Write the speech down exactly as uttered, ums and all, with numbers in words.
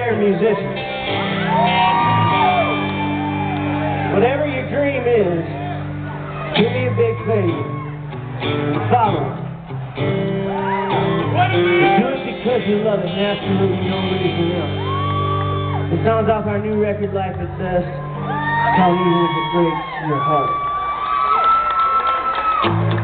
aspire musicians. Whatever your dream is, do me a big favor. Follow it. Do it because you love it, and absolutely no reason else. The song's off our new record, Life at Best. It's called Even If It Breaks Your Heart.